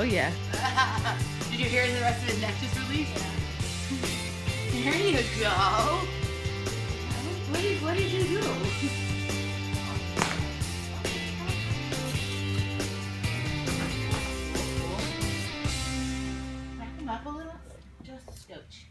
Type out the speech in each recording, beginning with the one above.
yeah. Did you hear the rest of his neck just released? Yeah. There you go. What did you do? Back him up a little. Just a scotch.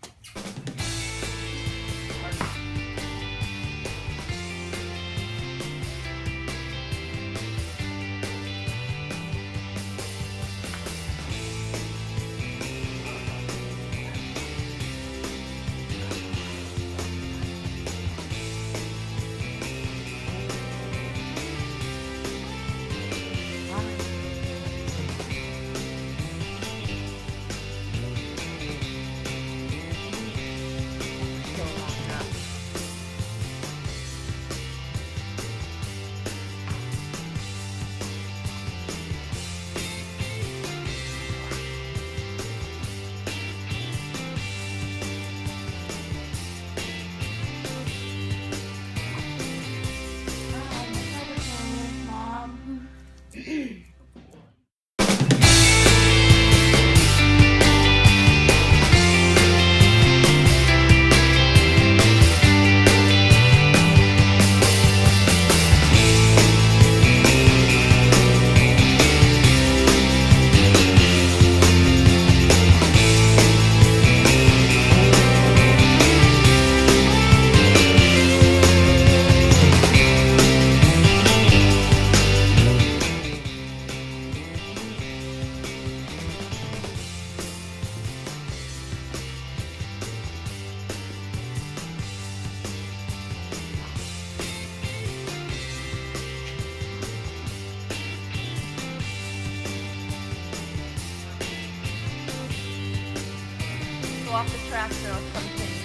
Off the track, so it'll come to